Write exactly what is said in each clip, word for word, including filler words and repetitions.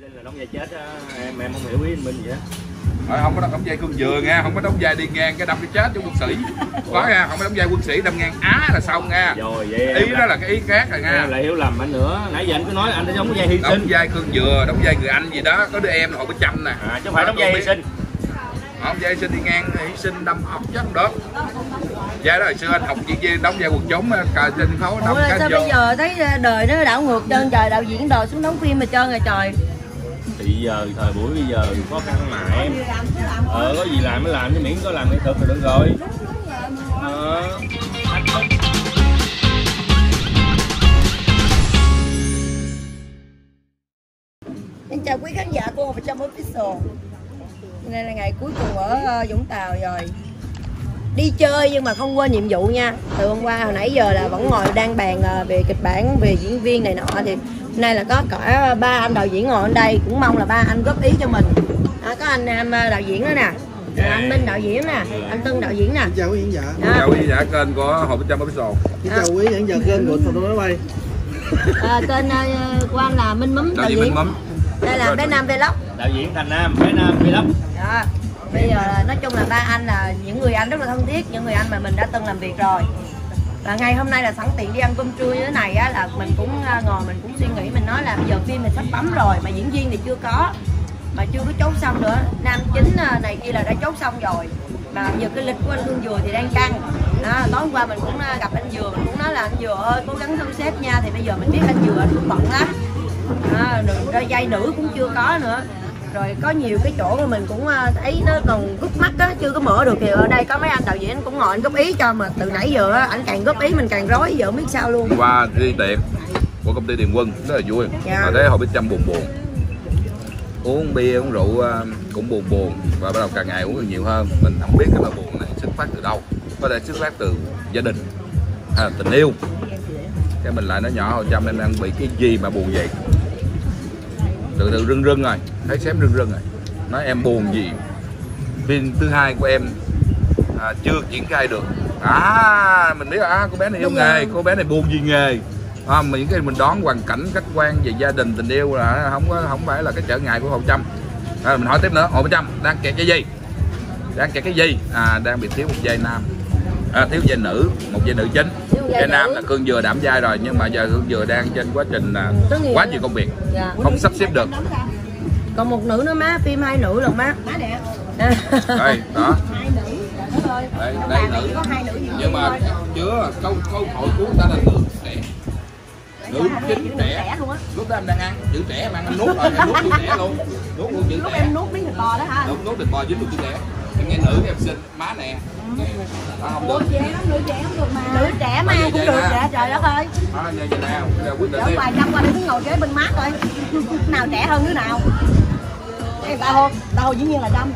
Linh là đóng vai chết á, em em không hiểu ý anh Minh vậy á. Rồi, không có đóng vai con dừa nha, không có đóng vai đi ngang cái đâm cái chết cho quân sĩ. Có nha, không có đóng vai quân sĩ đâm ngang á là xong nha. Rồi vậy ý đó là cái ý khác rồi nha. Em lại hiểu lầm anh nữa. Nãy giờ anh cứ nói là anh đã đóng vai hy sinh. Đóng vai con dừa, đóng vai người anh gì đó, có đứa em hồi bữa trăm nè. À, chứ không phải đóng vai hy sinh. Không, vai hy sinh đi ngang hy sinh đâm học chắc không được. Vai đó hồi xưa anh học diễn viên đóng vai quần chúng cờ trên sân khấu đóng cái sao vô. Bây giờ thấy đời nó đảo ngược trơn trời, đạo diễn đồ xuống đóng phim mà trơn rồi trời. Thì giờ thời buổi bây giờ khó khăn mà em. Ờ có gì làm mới làm, chứ miễn có làm nghệ thuật là được rồi. Ờ. Xin chào quý khán giả của một trăm Official. Đây là ngày cuối cùng ở Vũng Tàu rồi. Đi chơi nhưng mà không quên nhiệm vụ nha. Từ hôm qua hồi nãy giờ là vẫn ngồi đang bàn về kịch bản, về diễn viên này nọ, thì nay là có cả ba anh đạo diễn ngồi ở đây, cũng mong là ba anh góp ý cho mình. À, có anh Nam đạo diễn đó nè, anh Minh đạo diễn nè, anh Tân đạo diễn nè. Xin chào quý khán giả. Xin chào quý khán giả kênh của Hồ một trăm Official. Xin chào quý khán giả kênh của Thằng Máy Bay. À, kênh của anh là Minh Mắm đạo diễn. Đây là bé Nam Vlog. Đạo diễn Thành Nam, bé Nam Vlog. Đó. Bây giờ nói chung là ba anh là những người anh rất là thân thiết, những người anh mà mình đã từng làm việc rồi. Và ngày hôm nay là sẵn tiện đi ăn cơm trưa như thế này á, là mình cũng ngồi mình cũng suy nghĩ, mình nói là bây giờ phim thì sắp bấm rồi mà diễn viên thì chưa có, mà chưa có chốt xong nữa. Nam chính này kia là đã chốt xong rồi, mà giờ cái lịch của anh Hương Dừa thì đang căng. Đó, tối hôm qua mình cũng gặp anh Dừa, mình cũng nói là anh Dừa ơi cố gắng thu xếp nha, thì bây giờ mình biết anh Dừa anh cũng bận lắm. Đó, dây nữ cũng chưa có nữa. Rồi có nhiều cái chỗ mà mình cũng thấy nó còn gút mắt á, chưa có mở được, thì ở đây có mấy anh đạo diễn cũng ngồi anh góp ý cho, mà từ nãy giờ á ảnh càng góp ý mình càng rối, giờ không biết sao luôn. Qua đi tiệc của công ty Điền Quân rất là vui. Dạ. Mà thấy Hồ Bích Trâm buồn buồn, uống bia uống rượu cũng buồn buồn, và bắt đầu càng ngày uống được nhiều hơn. Mình không biết cái nỗi buồn này xuất phát từ đâu, có thể xuất phát từ gia đình hay là tình yêu. Cái mình lại nói nhỏ Hồ Trâm em đang bị cái gì mà buồn vậy, từ từ rưng rưng rồi, thấy xém rưng rưng rồi, nói em buồn gì, phim thứ hai của em à, chưa triển khai được. À mình biết à, cô bé này yêu nghề, cô bé này buồn gì nghề. À, những cái mình đoán hoàn cảnh khách quan về gia đình tình yêu là không có không phải là cái trở ngại của Hồ Trâm. À, mình hỏi tiếp nữa, Hồ Trâm đang kẹt cái gì, đang kẹt cái gì? À, đang bị thiếu một vai nam, à, thiếu vai nữ, một vai nữ chính. Vai nam là Cương Dừa đảm vai rồi, nhưng mà giờ Cương Dừa đang trên quá trình là quá nhiều công việc, dạ. Không sắp xếp được. Còn một nữ nữa má, phim hai nữ luôn má. Đây đó, đây, đây nữ, nhưng mà chưa câu câu hỏi của ta là nữ trẻ, nữ chính trẻ. Lúc đó em đang ăn chữ trẻ mà anh nuốt rồi, em nuốt chữ trẻ luôn, nuốt luôn chữ trẻ. Lúc em nuốt miếng thịt bò đó hả? Nuốt nuốt thịt bò dính luôn chữ trẻ. Em nghe nữ em xinh má nè. Không được. Nữ trẻ không được mà. Nữ trẻ mà cũng được vậy, trời đất ơi. À, giờ giờ nào, giờ quyết định đi. Ở ngoài trăm qua đứng ngồi kế bên mát thôi. Nào trẻ hơn đứa nào? Ê, tao Hồ, tao Hồ dĩ nhiên là Trâm.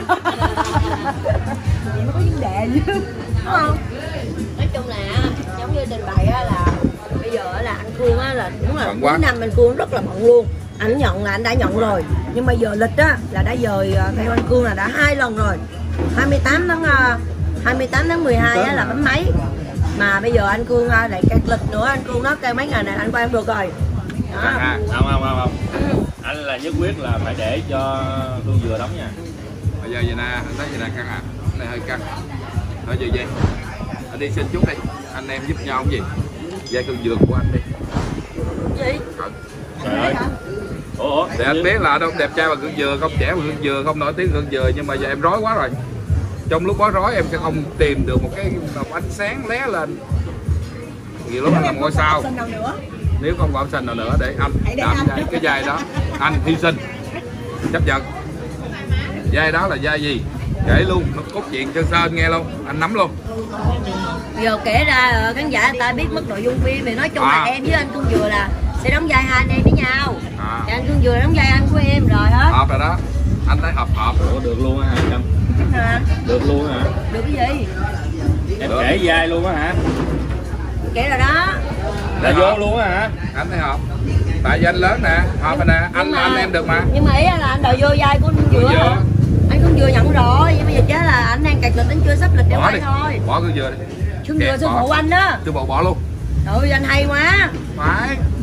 Vậy mới có vấn đề chứ. Đúng không? Nói chung là giống như trình bày là bây giờ là anh Cương á là đúng là cuối năm anh Cương rất là bận luôn. Anh nhận là anh đã nhận rồi, nhưng mà giờ lịch á là đã dời theo anh Cương là đã hai lần rồi. hai mươi tám tháng mười hai á là bấm máy, mà bây giờ anh Cương lại cắt lịch nữa. Anh Cương nói kêu mấy ngày này anh quay không được rồi. Đó. À, không không không không ừ. Anh là nhất quyết là phải để cho Cương Dừa đóng nha. Bây giờ vậy nè, anh thấy vậy nè căng à, cái này hơi căng. Thôi gì vậy, anh đi xin chút đi, anh em giúp nhau cái gì, vai Cương Dừa của anh đi. Gì? Trời ơi. Ủa, để anh biết là đâu đẹp trai mà Cương Dừa, không trẻ mà Cương Dừa, không nổi tiếng Cương Dừa, nhưng mà giờ em rối quá rồi. Trong lúc bối rối em sẽ không tìm được một cái một ánh sáng lé lên. Nhiều lúc anh làm ngôi sao. Nếu không có option nào nữa để anh đảm vai cái vai đó, anh hy sinh, chấp nhận. Vai đó là vai gì? Kể luôn, nó cốt truyện Sơn Sơn nghe luôn, anh nắm luôn. Giờ kể ra khán giả người ta biết mất nội dung phim thì nói chung à. Là em với anh Cương Dừa là sẽ đóng vai hai anh em với nhau. À. Thì anh Cương Dừa đóng vai anh của em rồi hết. Hợp rồi đó, anh thấy hợp hợp. Ủa được luôn á hả Trâm? Hả? Được luôn hả? Được cái gì? Em được. Kể vai luôn á hả? Kể rồi đó. Là vô luôn á hả? Anh thấy hợp. Tại vì anh lớn nè, hợp rồi nè, anh mà, anh em được mà. Nhưng mà ý là anh đòi vô vai của anh Cương Dừa. Anh Cương Dừa nhận rồi, nhưng bây giờ chết là anh đang cạch lịch, anh chưa sắp lịch để quay thôi. Bỏ Cương Dừa đi. Cương Dừa sư phụ anh đó. Sư phụ bỏ luôn. Trời ơi anh hay quá. Phải.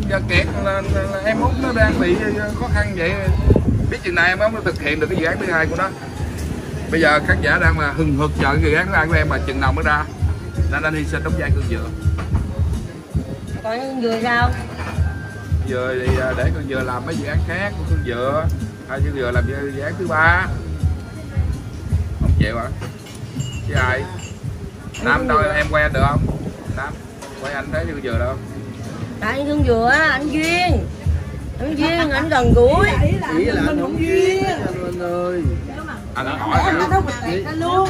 giờ kẹt là, là, là em út nó đang bị khó khăn vậy, biết chừng này em út nó thực hiện được cái dự án thứ hai của nó. Bây giờ khán giả đang mà hừng hực chờ cái dự án thứ hai của em mà chừng nào mới ra, nên anh hy sinh đóng vai Cương Dừa. Còn Cương Dừa sao? Dừa thì để Cương Dừa làm mấy dự án khác của Cương Dừa, hay Cương Dừa làm dự án thứ ba. Không chịu hả? Chứ ai? Nam đâu em quen được không? Nam quay anh thấy Cương Dừa đâu? Anh Cương Dừa á, anh Duyên. Anh Duyên, anh gần gũi. Chỉ là anh không duyên anh ơi. Anh hỏi anh luôn.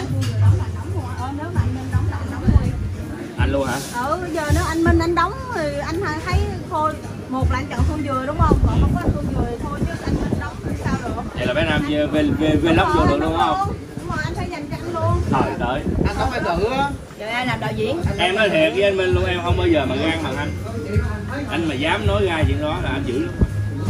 Anh luôn hả? Ừ, bây giờ nếu anh Minh anh đóng thì anh thấy thôi, một là anh chọn Cương Dừa đúng không? Còn không có anh Cương Dừa thì thôi, chứ anh Minh đóng thì sao được? Vậy là bé Nam về về về, về lóc vô được đúng không? Đúng rồi, anh phải dành cho anh luôn. Thời tới. Anh không phải tự á. Giờ ai làm đạo diễn? Em nói thiệt với anh Minh luôn, em không bao giờ mà gan bằng anh. Anh mà dám nói ra chuyện đó là anh dữ lắm.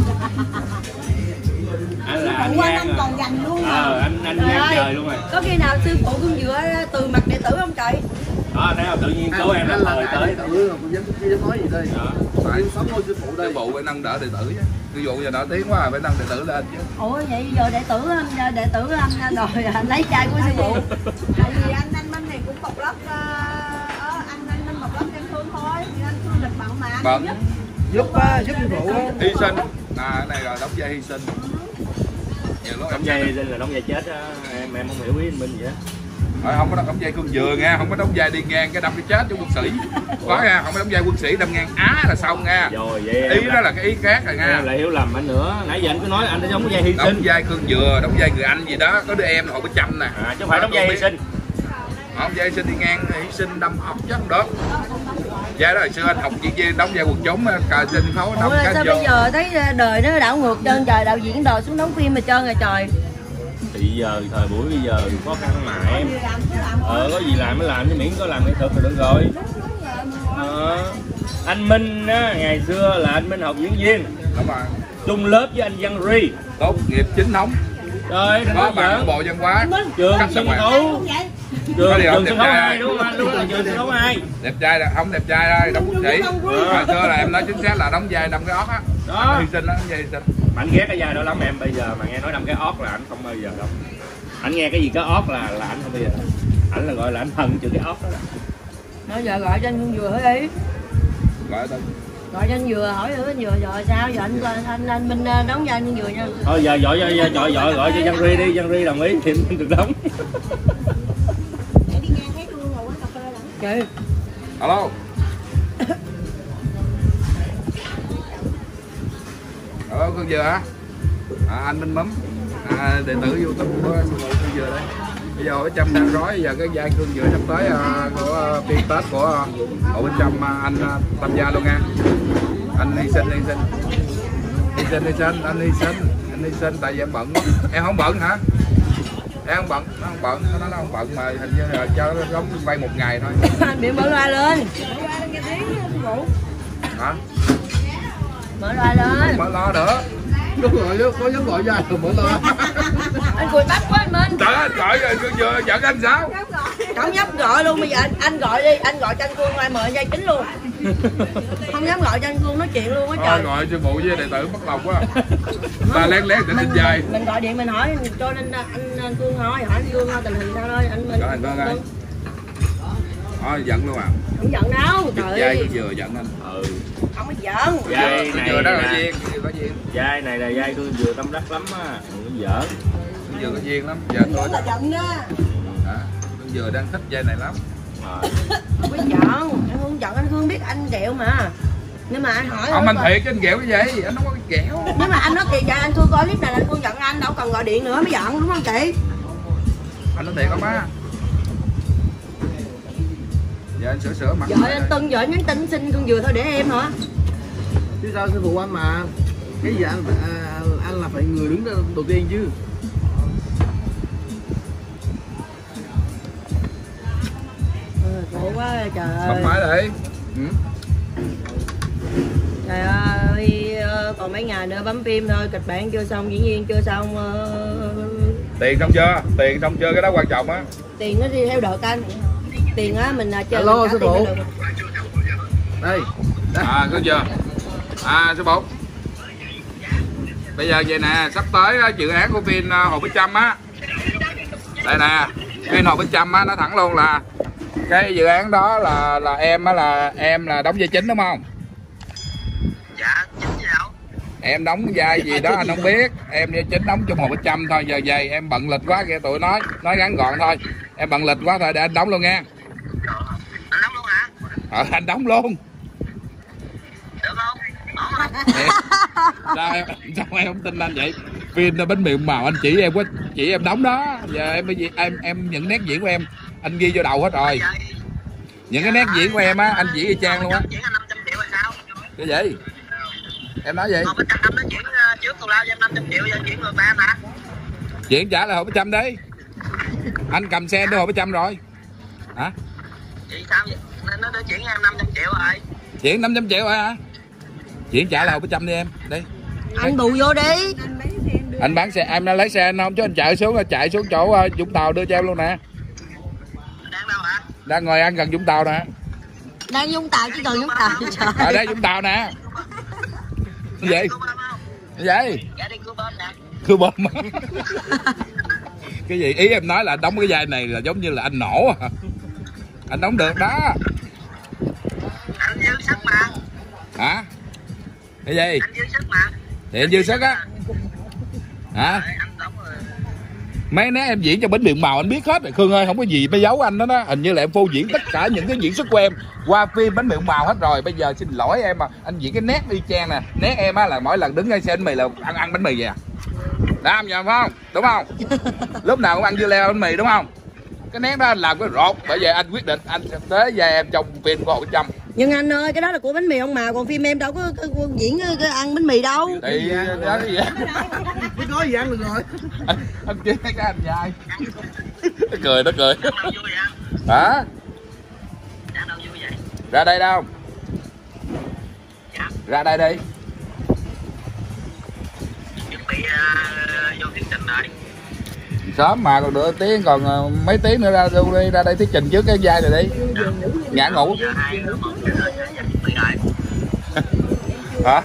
Anh là anh Quên gan anh còn dành luôn. Ờ, anh anh gan trời luôn rồi. Có khi nào sư phụ Cương Dừa từ mặt đệ tử không trời? Đó, thấy không? Tự nhiên số em là thời tới. Tự không dám dám nói gì đây. Phải sống ngôi sư phụ đây. sư phụ phải nâng đỡ đệ tử chứ. Ví dụ giờ nổi tiếng quá phải nâng đệ tử lên chứ. Ủa vậy giờ đệ tử anh đệ tử anh rồi anh lấy trai của sư phụ. Tại vì anh anh Minh này cũng bọc lớp uh, anh anh Minh bọc lớp Giang Thương thôi, thì anh Thương lịch bận mà. Bận. Giúp á, giúp sư phụ á. Hy sinh. À cái này là đóng vai hy sinh. Đóng vai hy sinh là đóng vai chết á, em em không hiểu ý anh Minh vậy á. Rồi không có đóng vai Cương Dừa nha, không có đóng vai đi ngang cái đâm cái chết cho quân sĩ. Có nha, không có đóng vai quân sĩ đâm ngang á là xong nha. Rồi vậy Ý đó là cái ý khác rồi nha. Em lại hiểu lầm anh nữa. Nãy giờ anh cứ nói anh đóng vai hy sinh. Đóng vai Cương Dừa, đóng vai người anh gì đó, có đứa em là Hồ Bích Trâm nè. À chứ không phải đóng vai hy sinh. Không, vai hy sinh đi ngang hy sinh đâm học chứ không được. Vai đó hồi xưa anh học diễn viên đóng vai quần chúng cà trên sân khấu đóng cái sao vô. bây giờ thấy đời nó đảo ngược trơn trời, đạo diễn đời xuống đóng phim mà trơn rồi trời. Thì giờ thời buổi bây giờ khó khăn mà em. Ờ có gì làm mới làm chứ miễn có làm nghệ thuật là được rồi. Ờ, anh Minh á, ngày xưa là anh Minh học diễn viên. Đúng rồi. Chung lớp với anh Văn Ri. Tốt nghiệp chính thống. Rồi, có bằng bộ văn hóa. Trường sân khấu. Trường trường sân khấu hai đúng không anh? Đúng là trường sân khấu hai. Đẹp trai là không đẹp trai đây, đóng quân sĩ. Hồi xưa là em nói chính xác là đóng vai đâm cái ót á. Đó. Hy sinh đó, vai hy sinh. Anh ghét cái vai đó lắm em, bây giờ mà nghe nói đâm cái ót là anh không bao giờ đâu. Anh nghe cái gì cái ót là là anh không bao giờ. Anh là gọi là anh hận chữ cái ót đó. Nói giờ gọi cho anh Cương Dừa hỏi đi. Gọi tên. Gọi cho anh Dừa hỏi thử anh Dừa rồi sao giờ anh anh anh Minh đóng vai anh Cương Dừa nha. Thôi giờ gọi cho gọi gọi gọi cho Văn Ri đi, Văn Ri đồng ý thì mình được đóng. Để đi ngang thấy Cương ngồi quán cà phê lắm. Trời. Alo. Alo Cương Dừa hả? À, anh Minh Mắm. À, đệ tử YouTube của Cương Dừa đây. Bây giờ hỏi Trâm đang rối, giờ cái vai Cương Dừa sắp tới uh, của phiên Tết của Hồ Bích Trâm uh, anh uh, tham gia luôn nha. Anh hy sinh, hy sinh. Hy sinh, hy sinh, anh hy sinh. Anh hy sinh tại vì em bận. Em không bận hả? Em không bận, nó không bận, nó nói nó không bận mà hình như là cho nó đóng vay một ngày thôi. Anh bị mở loa lên. Hả? Mở loa lên. Mở lo nữa. Đúng rồi, có dám gọi vai rồi mở lo. Anh cười bắt quá anh Minh. Trời ơi, gọi rồi Cương Dừa giận anh sao? Không dám gọi luôn, bây giờ anh, anh gọi đi, anh gọi cho anh Cương, ai mời anh dây kính luôn. Không dám gọi cho anh Cương nói chuyện luôn á trời. Thôi gọi sư phụ với đệ tử mất lòng quá. Ta lén lén để xin dài. Mình gọi điện mình hỏi cho nên anh, anh Cương hỏi, hỏi anh Cương tình hình sao thôi, anh mình. Rồi anh Cương ơi. Thôi giận luôn à. Không giận đâu, trời Vai ơi. Cương Dừa giận anh. Ừ. Không có giận. Vai này Dừa đó là là duyên, có duyên. vai này là vai Cương Dừa tâm đắc lắm á, đừng có giỡn. Cương Dừa có duyên lắm, giờ tôi là giận đó. à, Cương Dừa đang thích vai này lắm. Không có giận, anh không giận, anh Cương biết anh ghẹo mà. Nhưng mà anh hỏi Không anh thiệt anh ghẹo cái gì, anh không có ghẹo. nếu mà anh nói thiệt vậy anh Cương coi clip này là anh Cương giận anh, đâu cần gọi điện nữa mới giận đúng không chị? Anh nói thiệt không á. Giờ anh sửa sửa mặt. Vợ anh Tân vợ nhắn tin xin Cương Dừa thôi để em hả? Chứ sao sư phụ anh mà. Cái gì anh à, anh là phải người đứng ra đầu tiên chứ. Ừ, khổ quá trời ơi. Bấm máy đây. Ừ. Trời ơi, còn mấy ngày nữa bấm phim thôi, kịch bản chưa xong, diễn viên chưa xong. Tiền xong chưa? Tiền xong chưa? Cái đó quan trọng á. Tiền nó đi theo đợt anh. Tiền á mình chơi. Alo sư phụ. Đây. À có chưa? À số bốn. Bây giờ vậy nè, sắp tới dự án của Vin Hồ Bích Trâm á. Đây nè, Vin Hồ Bích Trâm á, nó thẳng luôn là cái dự án đó là là em á là em là đóng vai chính đúng không? Dạ, chính gì đâu. Em đóng vai gì đó anh không biết. Em vai chính đóng trong Hồ Bích Trâm thôi. Giờ vậy em bận lịch quá kìa tụi nói, nói ngắn gọn thôi. Em bận lịch quá thôi để anh đóng luôn nha. Anh đóng luôn hả? Ờ anh đóng luôn. Được không? Ổn không? Sao em, sao em không tin anh vậy? Phim bánh mì màu anh chỉ em quá, chỉ em đóng đó. Giờ em em em những nét diễn của em anh ghi vô đầu hết rồi. Những cái nét diễn của em á anh chỉ y chang luôn á. Diễn anh năm trăm triệu hay sao? Cái gì? Em nói gì? Một trăm năm nó chuyển trước tù lao cho em năm trăm triệu, giờ chuyển ngược lại em hả? Chuyển trả lại Hồ Bích Trâm đi. Anh cầm xe đưa Hồ Bích Trâm rồi. Hả? Vậy sao vậy? Nó đã chuyển em năm trăm triệu rồi. Chuyển năm trăm triệu rồi hả? Chuyển trả lại Hồ Bích Trâm đi em. Đi. Anh bù vô đi. Anh bán xe, em đang lấy xe anh không chứ anh chạy xuống chạy xuống chỗ uh, Vũng Tàu đưa cho em luôn nè. Đang đâu hả? Đang ngồi ăn gần Vũng Tàu nè. Đang Vũng Tàu chứ gần Vũng Tàu trời. Ở đây Vũng Tàu nè. Cái gì? Cái gì? Dạ đi cua bên nè. Cua bơm. Cái gì? Ý em nói là đóng cái vai này là giống như là anh nổ à. Anh đóng được đó. Anh dư sức mà. Hả? Cái gì? Anh dư sức mà. Thì anh dư sức á. Hả? Mấy nét em diễn cho bánh miệng màu anh biết hết rồi Khương ơi, không có gì mới giấu anh đó đó. Hình như là em phô diễn tất cả những cái diễn xuất của em qua phim bánh miệng màu hết rồi. Bây giờ xin lỗi em mà anh diễn cái nét y chang nè. Nét em á là mỗi lần đứng ngay xe bánh mì là ăn ăn bánh mì vậy à. Đam vậy phải không? Đúng không? Lúc nào cũng ăn dưa leo bánh mì đúng không? Cái nét đó anh làm cái rột. Bởi vậy anh quyết định anh sẽ tới vai em trong phim của Hồ Bích Trâm. Nhưng anh ơi, cái đó là của bánh mì ông mà, còn phim em đâu có, có, có diễn cái ăn bánh mì đâu. Thì đó gì vậy? Biết nói gì ăn được rồi. Anh, anh chơi cái anh dài. Nó cười, nó cười. Hả? Ra đây đâu? Ra đây đi. Chuẩn bị uh, vô thuyết trình rồi. Sớm mà còn được tiếng, còn mấy tiếng nữa ra đi, ra đây thuyết trình trước cái vai này đi. Ngã ngủ. Hả?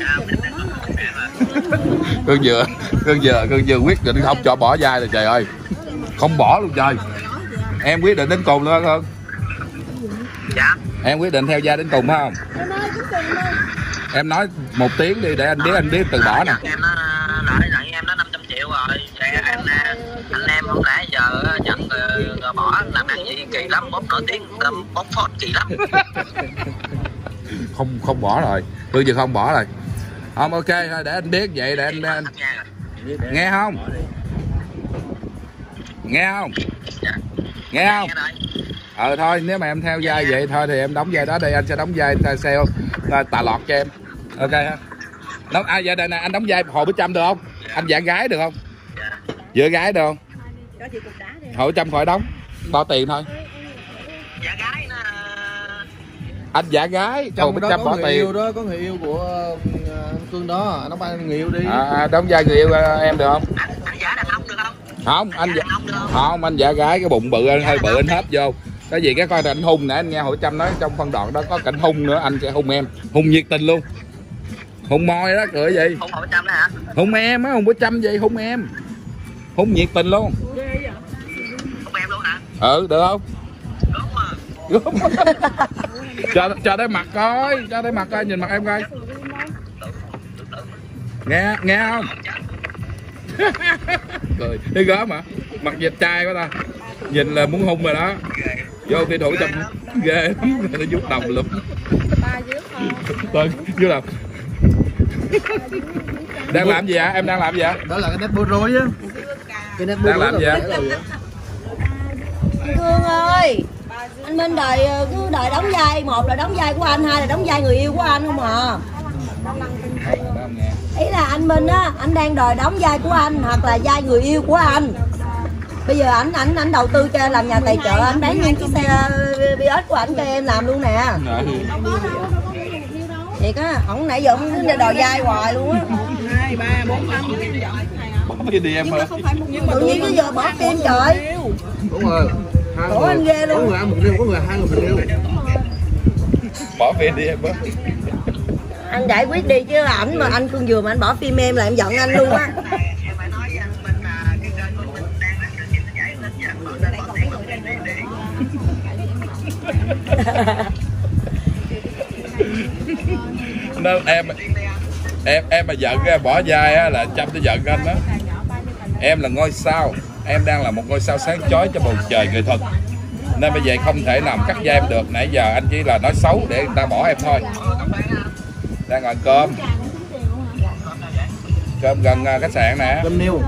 Cương vừa, Cương vừa, Cương vừa quyết định không cho bỏ vai rồi trời ơi. Không bỏ luôn trời. Em quyết định đến cùng luôn không? Dạ. Em quyết định theo vai đến cùng phải không? Em nói một tiếng đi để anh biết anh biết từ bỏ nè. Em nó lại lại em nó năm trăm triệu rồi. Anh anh em không lẽ giờ nhận rồi, rồi bỏ làm ăn gì kỳ lắm, bóp nổi tiếng bóp phốt kỳ lắm. Không không bỏ rồi. Tôi giờ không bỏ rồi. Không ok thôi để anh biết vậy để anh, anh... nghe không? Nghe không? Nghe không? Ờ thôi nếu mà em theo vai vậy thôi thì em đóng vai đó đây, anh sẽ đóng vai sale tà lọt cho em. Ok ha. Đóng ai vậy đây nè, anh đóng vai Hồ Bích Trâm được không? Anh dạng gái được không? Giữa gái được không? Hồ Bích Trâm khỏi đóng, bao tiền thôi. Dạ gái nó... Anh dạ gái, Hồ Bích Trâm bỏ tiền. Yêu đó, có người yêu của Cương đó, đóng vai người yêu đi. À, đóng vai người yêu em được không? Anh, anh giả đàn ông được không? Không, anh dạ không, anh giả gái cái bụng bự anh hơi bự anh hấp vô. Cái gì cái coi cảnh hung nè, anh nghe Hồ Trâm nói trong phân đoạn đó có cảnh hung nữa, anh sẽ hung em, hung nhiệt tình luôn. Hung môi đó cười gì? Hung Hồ Trâm đó hả? Hung em á, hung Hồ Trâm gì hung em. Hung nhiệt tình luôn. Hung em luôn hả? Ừ, được không? Đúng mà. cho cho thấy mặt coi, cho thấy mặt coi, nhìn mặt em coi. Nghe, nghe không? Cười, thấy gớm hả? Mặt dệt trai quá ta. Nhìn là muốn hung rồi đó. Vô khi thủ trong ghê lắm, nó vuốt đồng lụm. Tôi vuốt đồng. Đang làm gì ạ? Em đang làm gì ạ? Đó là cái nét bối rối á. Cái nét bối đang làm gì ạ? Cương ơi, anh Minh đòi cứ đòi đóng vai, một là đóng vai của anh, hai là đóng vai người yêu của anh không à. Ý là anh Minh á, anh đang đòi đóng vai của anh hoặc là vai người yêu của anh. Bây giờ ảnh ảnh ảnh đầu tư cho em làm nhà tài trợ, anh bán những chiếc xe bê ét của ảnh cho em làm luôn nè. Thiệt á, ổng nãy giờ ổng cứ đòi vai hoài luôn á. hai, ba, bốn, năm Bỏ cái đi em ơi. Tự nhiên cái giờ bỏ phim trời. Đúng rồi. Ủa anh ghê luôn. Có người ăn một đêm, có người hai người một đêm. Bỏ phim đi em ơi. Anh giải quyết đi chứ ảnh mà anh Cương Dừa mà anh bỏ phim em là em giận anh luôn á. Em phải nói với anh Minh là cái kênh của mình đang rất là xin giải thích và bỏ nên bỏ tiếng không đi đi đi. Nên em em em mà giận ra bỏ vai á là Trâm nó giận anh đó. Em là ngôi sao, em đang là một ngôi sao sáng chói cho bầu trời nghệ thuật, nên bây giờ không thể nào cắt vai em được. Nãy giờ anh chỉ là nói xấu để người ta bỏ em thôi. Đang ăn cơm, cơm gần khách sạn nè. Cơm niêu.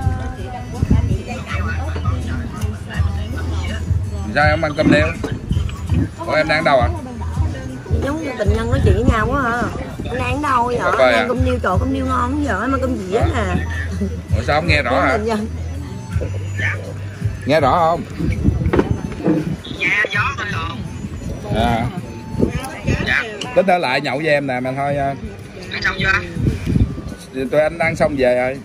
Sao em ăn cơm niêu? Ủa em đang ở đâu ạ? À? Giống như tình nhân nói chuyện với nhau quá hả? Anh đang ở đâu vậy? Anh ăn cơm niêu, trời cơm niêu ngon quá giờ, em ăn cơm dĩa nè. Ủa sao không nghe rõ hả? Nghe rõ không? Nhà gió thôi còn. À. Dạ. Tính ở lại nhậu với em nè mà thôi. Ăn xong chưa? Tụi anh ăn xong về rồi.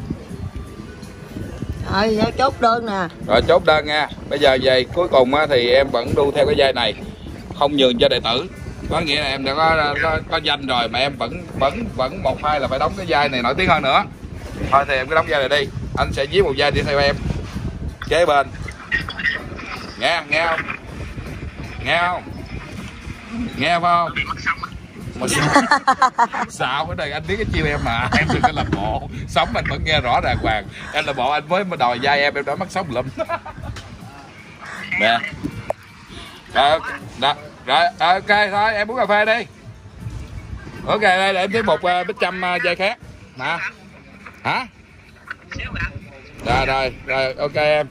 Rồi chốt đơn nè. Rồi chốt đơn nha. Bây giờ về cuối cùng á, thì em vẫn đu theo cái vai này, không nhường cho đệ tử. Có nghĩa là em đã có, có, có danh rồi mà em vẫn vẫn vẫn một hai là phải đóng cái vai này nổi tiếng hơn nữa. Thôi thì em cứ đóng vai này đi. Anh sẽ viết một vai đi theo em. Kế bên. Nghe nghe không? Nghe không? Nghe phải không? Mà sao ở đây anh biết cái chiêu em mà em đừng có làm bộ sống anh vẫn nghe rõ đàng hoàng. Em là bộ anh với mà đòi vai em em đã mất sống lụm nè. Rồi, rồi ok thôi em uống cà phê đi. Ok đây để em thấy một uh, bích trăm uh, vai khác nè. Hả? Rồi rồi rồi ok em.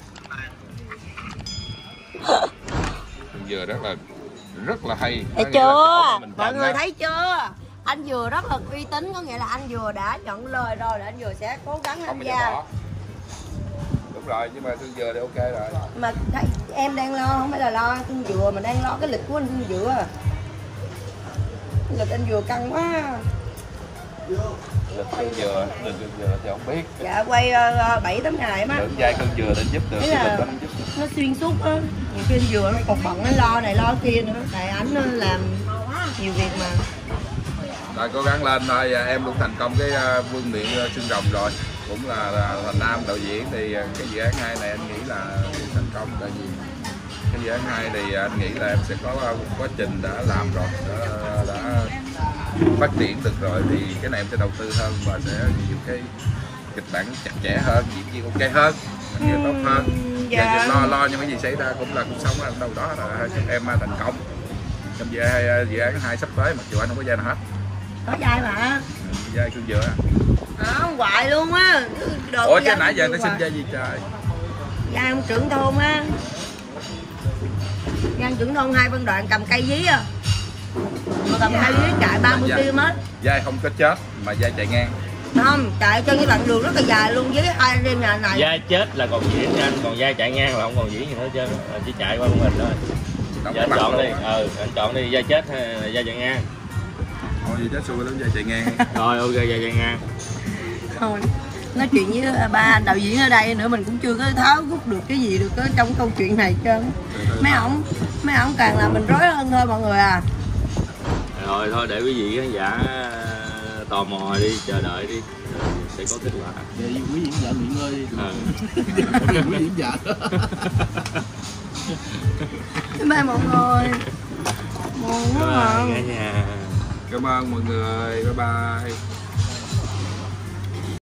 Vừa rất là rất là hay. Thấy chưa? Mọi người thấy chưa? Anh Dừa rất là uy tín, có nghĩa là anh Dừa đã nhận lời rồi là anh Dừa sẽ cố gắng tham gia. Đúng rồi, nhưng mà Cương Dừa thì ok rồi. Mà thấy em đang lo, không phải là lo Cương Dừa mà đang lo cái lịch của anh Cương Dừa. Lịch anh Dừa căng quá. Lịch Cương Dừa, lịch Cương Dừa thì không biết. Dạ quay bảy tám ngày em á. Tưởng vai Cương Dừa định giúp được cái lịch đó giúp. Nó xuyên suốt á. Nhiều khi anh Dừa nó còn bận nó lo này lo kia nữa. Tại ảnh làm nhiều việc mà. Rồi cố gắng lên thôi, em cũng thành công cái uh, vương miện uh, xương rồng rồi. Cũng là, là, là nam đạo diễn thì uh, cái dự án hai này anh nghĩ là thành công. Tại vì cái dự án hai thì uh, anh nghĩ là em sẽ có uh, quá trình đã làm rồi, đã, đã phát triển được rồi thì cái này em sẽ đầu tư hơn và sẽ nhiều cái kịch bản chặt chẽ hơn, diễn viên ok hơn, anh nghĩ tốt hơn. Dạ. Lo lo những cái gì xảy ra cũng là cuộc sống ở đâu đó là chúc em uh, thành công trong dự, uh, dự án hai sắp tới, mặc dù anh không có vai nào hết. Có vai mà. Vai Cương Dừa. Đó, hoài luôn á. Ủa chứ nãy giờ nó xin vai gì trời? Vai ông trưởng thôn á. Vai trưởng thôn hai phân đoạn cầm cây dí à. Mà cầm cây dí chạy ba mươi ki lô mét. Vai không có chết mà vai chạy ngang. Không, chạy trên cái đoạn đường rất là dài luôn với ai đêm nhà này. Vai chết là còn diễn nha anh, còn vai chạy ngang là không còn diễn gì hết trơn, chỉ chạy qua con hình thôi. Dạ, anh chọn đi, ừ, anh chọn đi, vai chết hay là vai chạy ngang? Thôi vậy chết xui lắm, vai chạy ngang. Rồi ok, vai chạy ngang. Thôi, nói chuyện với ba anh đạo diễn ở đây nữa mình cũng chưa có tháo rút được cái gì được đó trong câu chuyện này trơn. Mấy ổng, mấy ổng càng làm mình rối hơn thôi mọi người à. Rồi thôi để quý vị khán giả tò mò đi, chờ đợi đi, sẽ có kết quả. Vậy quý diễn vợ nghỉ ngơi đi. Ừ. Quý diễn vợ. Bye bye mọi người. Buồn quá à. Cả nhà. Cảm ơn mọi người, bye bye.